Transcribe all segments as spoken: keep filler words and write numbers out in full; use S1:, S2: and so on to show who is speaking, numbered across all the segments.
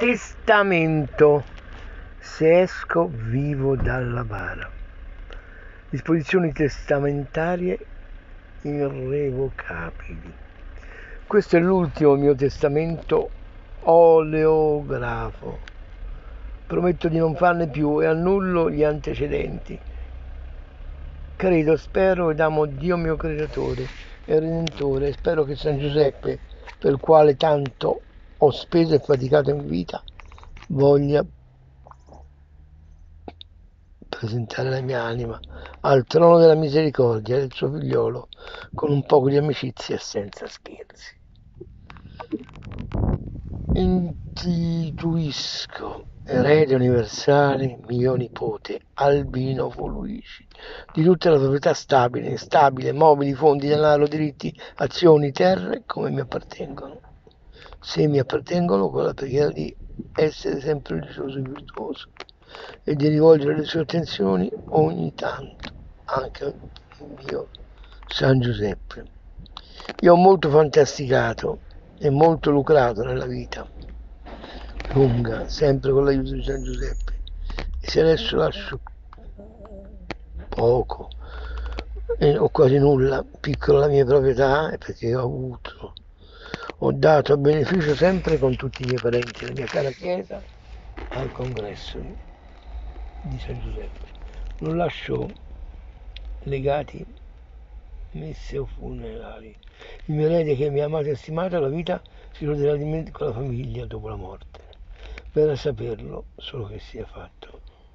S1: testamento, se esco vivo dalla bara. Disposizioni testamentarie irrevocabili. Questo è l'ultimo mio testamento oleografo. Prometto di non farne più e annullo gli antecedenti. Credo, spero ed amo Dio mio creatore e redentore, e spero che San Giuseppe, per il quale tanto ho speso e faticato in vita, voglia presentare la mia anima al trono della misericordia del suo figliolo con un poco di amicizia e senza scherzi. Istituisco erede universale mio nipote Albino Foluici, di tutta la proprietà stabile, instabile, mobili, fondi, denaro, diritti, azioni, terre come mi appartengono. Se mi appartengono, con la preghiera di essere sempre religioso e virtuoso e di rivolgere le sue attenzioni ogni tanto anche al mio San Giuseppe. Io ho molto fantasticato e molto lucrato nella vita lunga, sempre con l'aiuto di San Giuseppe, e se adesso lascio poco e o quasi nulla, piccola la mia proprietà, è perché ho avuto, ho dato a beneficio sempre con tutti i miei parenti, la mia cara chiesa, al congresso di San Giuseppe. Non lascio legati, messe o funerali. Il mio erede che mi ha amato e stimato, la vita si roderà di me con la famiglia dopo la morte. Per saperlo, solo che sia fatto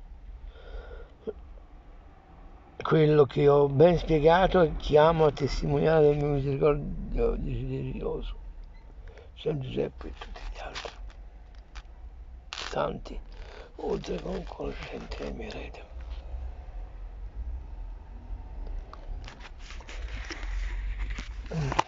S1: quello che ho ben spiegato e chiamo a testimoniare del mio misericordio desiderioso, San Giuseppe e tutti gli altri santi, oltre che un conoscente del mio erede.